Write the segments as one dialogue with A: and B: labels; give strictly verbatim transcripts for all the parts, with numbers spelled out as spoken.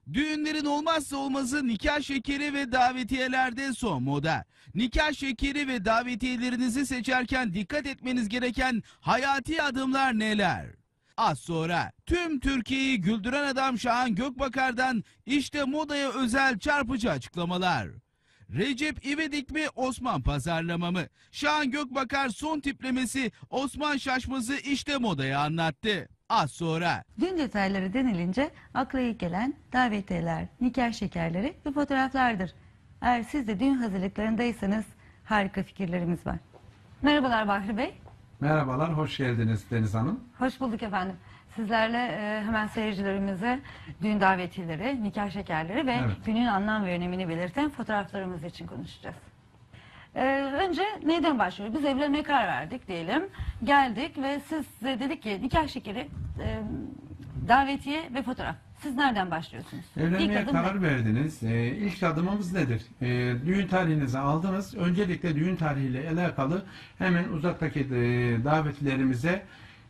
A: Düğünlerin olmazsa olmazı nikah şekeri ve davetiyelerde son moda. Nikah şekeri ve davetiyelerinizi seçerken dikkat etmeniz gereken hayati adımlar neler? Az sonra tüm Türkiye'yi güldüren adam Şahan Gökbakar'dan işte modaya özel çarpıcı açıklamalar. Recep İvedik mi Osman pazarlama mı? Şahan Gökbakar son tiplemesi Osman Şaşmaz'ı işte modaya anlattı. Az sonra.
B: Düğün detayları denilince akla ilk gelen davetiyeler, nikah şekerleri ve fotoğraflardır. Eğer siz de düğün hazırlıklarındaysanız harika fikirlerimiz var. Merhabalar Bahri Bey.
C: Merhabalar, hoş geldiniz Deniz Hanım.
B: Hoş bulduk efendim. Sizlerle e, hemen seyircilerimize düğün davetiyeleri, nikah şekerleri ve
C: Evet.
B: günün anlam ve önemini belirten fotoğraflarımız için konuşacağız. Ee, önce neyden başlıyoruz? Biz evlenmeye karar verdik diyelim. Geldik ve siz size dedik ki nikah şekeri, e, davetiye ve fotoğraf. Siz nereden başlıyorsunuz?
C: Evlenmeye
B: adım
C: karar
B: ne?
C: verdiniz. Ee, ilk adımımız nedir? Ee, düğün tarihinizi aldınız. Öncelikle düğün tarihiyle alakalı hemen uzaktaki e, davetlilerimize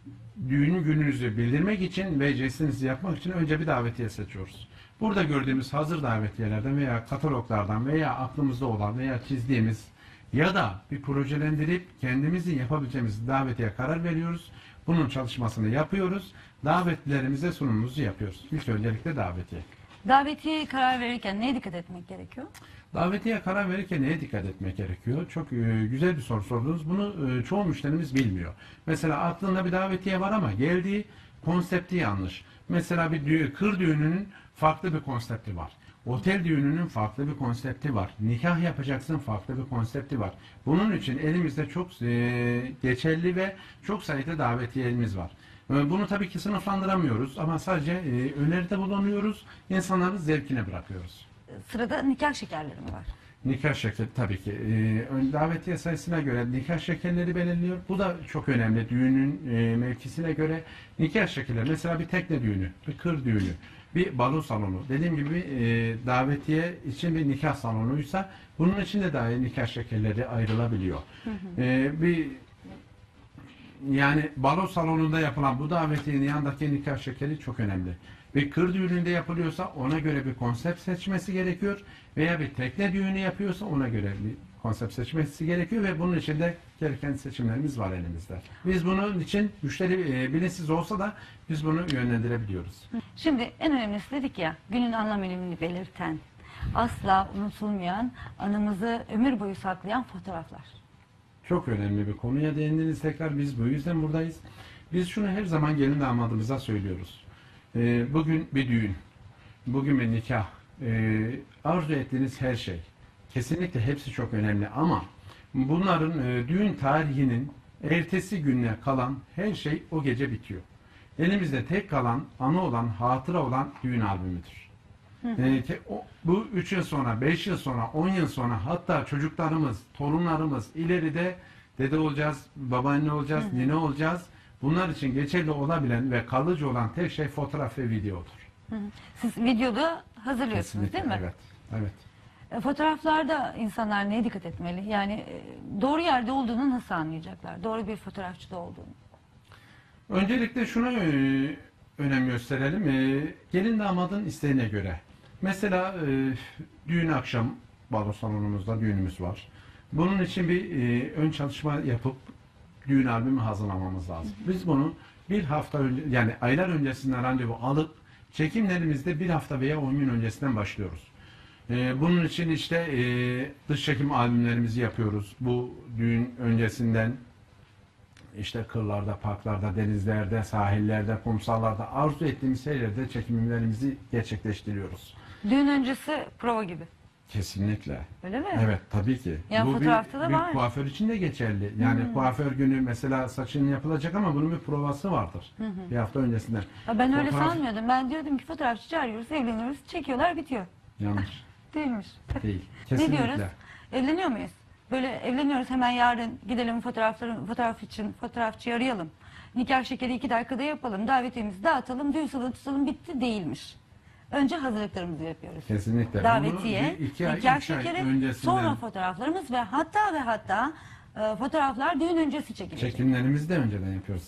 C: düğün gününüzü bildirmek için ve jestinizi yapmak için önce bir davetiye seçiyoruz. Burada gördüğümüz hazır davetiyelerden veya kataloglardan veya aklımızda olan veya çizdiğimiz ya da bir projelendirip kendimizin yapabileceğimiz davetiye karar veriyoruz. Bunun çalışmasını yapıyoruz. Davetlilerimize sunumumuzu yapıyoruz. İlk öncelikle davetiye.
B: Davetiye karar verirken neye dikkat etmek gerekiyor?
C: Davetiye karar verirken neye dikkat etmek gerekiyor? Çok e, güzel bir soru sordunuz. Bunu e, çoğu müşterimiz bilmiyor. Mesela aklında bir davetiye var ama geldiği konsepti yanlış. Mesela bir düğün, kır düğününün farklı bir konsepti var. Otel düğününün farklı bir konsepti var. Nikah yapacaksın, farklı bir konsepti var. Bunun için elimizde çok e, geçerli ve çok sayıda davetiyemiz var. E, bunu tabii ki sınıflandıramıyoruz ama sadece e, öneride bulunuyoruz. İnsanların zevkine bırakıyoruz.
B: Sırada nikah şekerleri mi var?
C: Nikah şekeri tabii ki. Ee, ön- davetiye sayısına göre nikah şekerleri belirliyor. Bu da çok önemli. Düğünün e, mevkisine göre nikah şekerleri. Mesela bir tekne düğünü, bir kır düğünü, bir balo salonu. Dediğim gibi e, davetiye için bir nikah salonuysa bunun için de dahi nikah şekerleri ayrılabiliyor.
B: Hı hı.
C: Ee, bir yani balo salonunda yapılan bu davetiyenin yanındaki nikah şekeri çok önemli. Bir kır düğününde yapılıyorsa ona göre bir konsept seçmesi gerekiyor veya bir tekne düğünü yapıyorsa ona göre bir konsept seçmesi gerekiyor ve bunun için de gereken seçimlerimiz var elimizde. Biz bunun için müşteri e, bilinçsiz olsa da biz bunu yönlendirebiliyoruz.
B: Şimdi en önemlisi dedik ya, günün anlam önemini belirten, asla unutulmayan, anımızı ömür boyu saklayan fotoğraflar.
C: Çok önemli bir konuya değindiniz tekrar. Biz bu yüzden buradayız. Biz şunu her zaman gelin damadımıza söylüyoruz. Ee, bugün bir düğün, bugün bir nikah, ee, arzu ettiğiniz her şey. Kesinlikle hepsi çok önemli ama bunların e, düğün tarihinin ertesi gününe kalan her şey o gece bitiyor. Elimizde tek kalan, anı olan, hatıra olan düğün albümüdür. Ee, ke- o- bu üç yıl sonra, beş yıl sonra, on yıl sonra hatta çocuklarımız, torunlarımız ileride dede olacağız, babaanne olacağız,
B: Hı hı.
C: nene olacağız. Bunlar için geçerli olabilen ve kalıcı olan tek şey fotoğraf ve videodur.
B: Hı hı. Siz videoda hazırlıyorsunuz
C: Kesinlikle,
B: değil mi?
C: evet. Evet.
B: E, Fotoğraflarda insanlar neye dikkat etmeli? Yani e, doğru yerde olduğunu nasıl anlayacaklar? Doğru bir fotoğrafçıda olduğunu.
C: Öncelikle şuna e, önem gösterelim. E, gelin damadın isteğine göre. Mesela e, düğün akşam balo salonumuzda düğünümüz var. Bunun için bir e, ön çalışma yapıp düğün albümü hazırlamamız lazım. Biz bunu bir hafta önce yani aylar öncesinden randevu alıp çekimlerimizde bir hafta veya on gün öncesinden başlıyoruz. E, bunun için işte e, dış çekim albümlerimizi yapıyoruz. Bu düğün öncesinden işte kırlarda, parklarda, denizlerde, sahillerde, kumsallarda arzu ettiğimiz her yerde çekimlerimizi gerçekleştiriyoruz.
B: Düğün öncesi prova gibi.
C: Kesinlikle.
B: Öyle mi?
C: Evet, tabii ki.
B: Ya
C: Bu
B: fotoğrafta
C: bir,
B: da
C: bir
B: var.
C: kuaför için de geçerli. Yani
B: Hmm.
C: kuaför günü mesela saçın yapılacak ama bunun bir provası vardır.
B: Hı hı.
C: Bir hafta öncesinden.
B: Ya ben öyle
C: Fotoğraf-
B: sanmıyordum. Ben diyordum ki fotoğrafçı çağırıyoruz, evleniyoruz, çekiyorlar, bitiyor.
C: Yanlış.
B: Değilmiş.
C: Değil.
B: Ne
C: Kesinlikle.
B: diyoruz? Evleniyor muyuz? Böyle evleniyoruz, hemen yarın gidelim fotoğrafları, fotoğraf için fotoğrafçıyı arayalım. Nikah şekeri iki dakikada yapalım, davetiyemizi dağıtalım, düğün salonu tutalım, bitti değilmiş. Önce hazırlıklarımızı yapıyoruz.
C: Kesinlikle.
B: Davetiye,
C: Bunu bir iki ay,
B: nikah
C: üç ay
B: şekeri,
C: öncesinden
B: sonra fotoğraflarımız ve hatta ve hatta e, fotoğraflar düğün öncesi çekilecek.
C: çekimlerimizi de önceden yapıyoruz. Evet.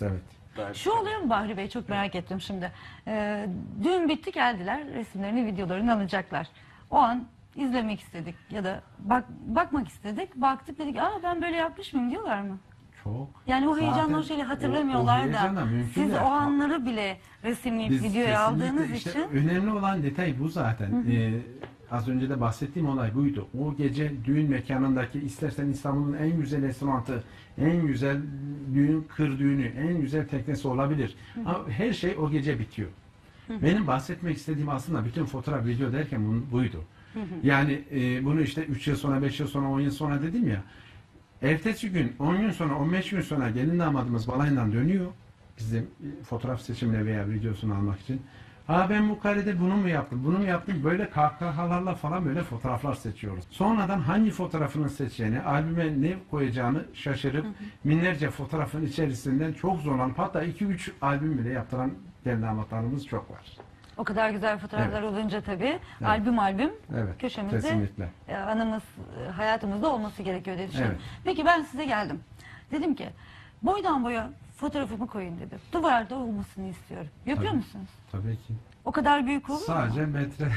B: Şu oluyor mu Bahri Bey? Çok merak ettim şimdi. Ee, düğün bitti, geldiler. Resimlerini, videolarını alacaklar. O an izlemek istedik ya da bak bakmak istedik. Baktık, dedik aa ben böyle yapmış mıyım diyorlar mı?
C: Çok.
B: Yani o heyecanlı
C: Zaten
B: o şeyleri
C: o-
B: hatırlamıyorlar
C: o heyecan
B: da.
C: mümkün
B: Siz
C: değil.
B: o anları bile resimleyip
C: Biz
B: videoya
C: kesinlikle
B: aldığınız
C: işte
B: için
C: önemli olan detay bu zaten. Ee, az önce de bahsettiğim olay buydu. O gece düğün mekanındaki, istersen İstanbul'un en güzel restoranı, en güzel düğün kır düğünü, en güzel teknesi olabilir. Ama her şey o gece bitiyor. Benim bahsetmek istediğim aslında bütün fotoğraf, video derken bu- buydu. Yani e, bunu işte üç yıl sonra, beş yıl sonra, on yıl sonra dedim ya. Ertesi gün, on gün sonra, on beş gün sonra gelin damadımız balayından dönüyor. Bizim e, fotoğraf seçimine veya videosunu almak için. Ha ben bu karede bunu mu yaptım, bunu mu yaptım? Böyle kahkahalarla falan böyle fotoğraflar seçiyoruz. Sonradan hangi fotoğrafını seçeceğini, albüme ne koyacağını şaşırıp binlerce fotoğrafın içerisinden çok zorlanıp hatta iki üç albüm bile yaptıran gelin damatlarımız çok var.
B: o kadar güzel fotoğraflar
C: Evet.
B: olunca tabii albüm albüm
C: Evet,
B: köşemizde
C: kesinlikle.
B: e, anımız e, hayatımızda olması gerekiyor diye düşünüyorum.
C: Evet.
B: Peki ben size geldim. Dedim ki boydan boya fotoğrafımı koyun dedim. Duvarda olmasını istiyorum. Yapıyor
C: Tabii.
B: musunuz?
C: Tabii ki.
B: O kadar büyük olur mu?
C: Sadece metre.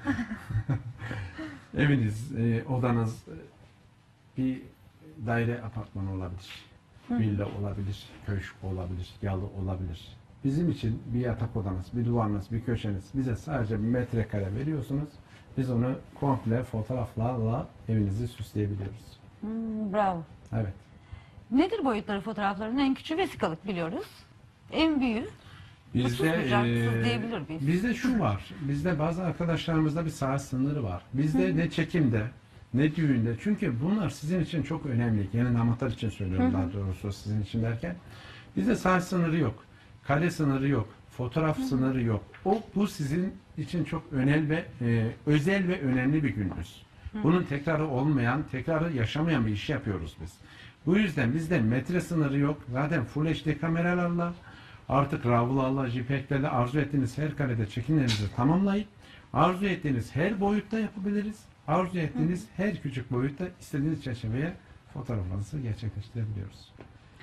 C: Eviniz, e, odanız, e, bir daire apartmanı olabilir. Villa olabilir, köşk olabilir, yalı olabilir. Bizim için bir yatak odanız, bir duvarınız, bir köşeniz bize sadece bir metrekare veriyorsunuz. Biz onu komple fotoğraflarla evinizi süsleyebiliyoruz.
B: Hmm, bravo.
C: Evet.
B: Nedir boyutları fotoğrafların? En küçüğü vesikalık biliyoruz. En büyüğü
C: Bizde
B: otuz bucaksız
C: eee,
B: diyebilir miyiz?
C: bizde şu var. Bizde bazı arkadaşlarımızda bir saat sınırı var. Bizde ne çekimde ne düğünde. Çünkü bunlar sizin için çok önemli. Gelin damatlar için söylüyorum daha doğrusu sizin için derken. Bizde saat sınırı yok. Kare sınırı yok. Fotoğraf sınırı yok. O bu sizin için çok önemli ve e, özel ve önemli bir gününüz. Bunun tekrarı olmayan, tekrarı yaşamayan bir iş yapıyoruz biz. Bu yüzden bizde metre sınırı yok. Zaten Full H D kameralarla artık RAW'larla, JPEG'lerle arzu ettiğiniz her karede çekimlerinizi tamamlayıp arzu ettiğiniz her boyutta yapabiliriz. Arzu ettiğiniz her küçük boyutta istediğiniz çerçeveye fotoğraflarınızı gerçekleştirebiliyoruz.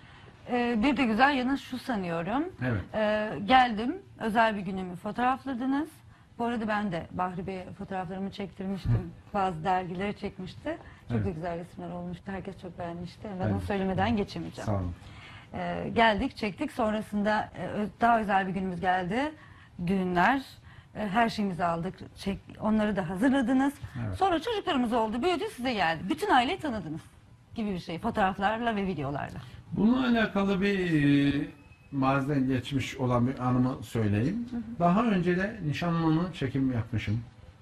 B: Ee, bir de güzel yanı şu sanıyorum.
C: Evet.
B: Ee, geldim, özel bir günümü fotoğrafladınız. Bu arada ben de Bahri Bey'e fotoğraflarımı çektirmiştim. Bazı dergileri çekmişti. Çok
C: Evet.
B: da güzel resimler olmuştu. Herkes çok beğenmişti. Ben
C: Evet.
B: onu söylemeden geçemeyeceğim.
C: Sağ olun.
B: Ee, geldik, çektik. Sonrasında e, ö- daha özel bir günümüz geldi. Düğünler. E, her şeyimizi aldık. Çek, onları da hazırladınız.
C: Evet.
B: Sonra çocuklarımız oldu, büyüdü, size geldi. Bütün aileyi tanıdınız gibi bir şey. Fotoğraflarla ve videolarla.
C: Bununla alakalı bir e, maziden geçmiş olan bir anımı söyleyeyim. Daha önce de nişanlımı çekim yapmışım.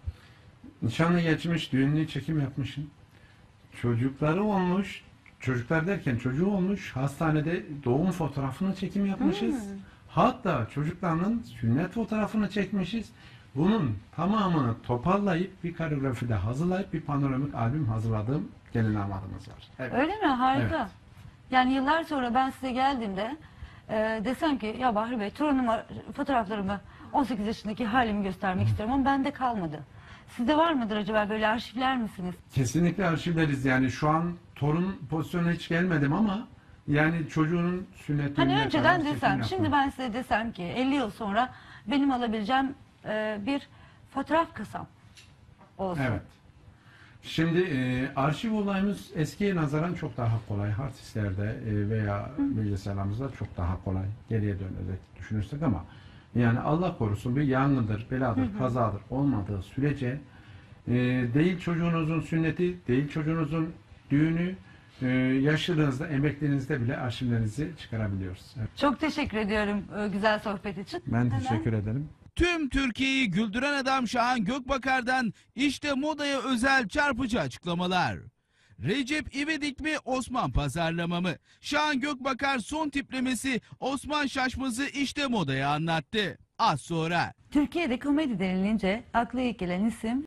C: Nişanlı geçmiş, düğünlü çekim yapmışım. Çocukları olmuş, çocuklar derken çocuğu olmuş, hastanede doğum fotoğrafını çekim yapmışız. Hatta çocuklarının sünnet fotoğrafını çekmişiz. Bunun tamamını toparlayıp bir koreografide hazırlayıp bir panoramik albüm hazırladığım gelin damadımız var. Evet.
B: Öyle mi? Harika.
C: Evet.
B: Yani yıllar sonra ben size geldiğimde e, desem ki ya Bahri Bey torunuma fotoğraflarımı on sekiz yaşındaki halimi göstermek istiyorum ama bende kalmadı. Sizde var mıdır acaba, böyle arşivler misiniz?
C: Kesinlikle arşivleriz. Yani şu an torun pozisyonuna hiç gelmedim ama yani çocuğun sünnet
B: Hani
C: düğününe
B: önceden
C: kadar çekim
B: desem,
C: yaptım.
B: şimdi ben size desem ki elli yıl sonra benim alabileceğim e, bir fotoğraf kasam olsun.
C: Evet. Şimdi e, arşiv olayımız eskiye nazaran çok daha kolay. Hard disklerde e, veya bilgisayarlarımızda çok daha kolay. Geriye dönerek düşünürsek ama yani Allah korusun bir yangındır, beladır, kazadır olmadığı sürece e, değil çocuğunuzun sünneti, değil çocuğunuzun düğünü, e, yaşlılığınızda, emekliliğinizde bile arşivlerinizi çıkarabiliyoruz. Evet.
B: Çok teşekkür ediyorum e, güzel sohbet için.
C: Ben
B: Hemen-
C: teşekkür ederim.
A: Tüm Türkiye'yi güldüren adam Şahan Gökbakar'dan işte modaya özel çarpıcı açıklamalar. Recep İvedik mi, Osman pazarlama mı? Şahan Gökbakar son tiplemesi Osman Şaşmaz'ı işte modaya anlattı. Az sonra.
B: Türkiye'de komedi denilince akla ilk gelen isim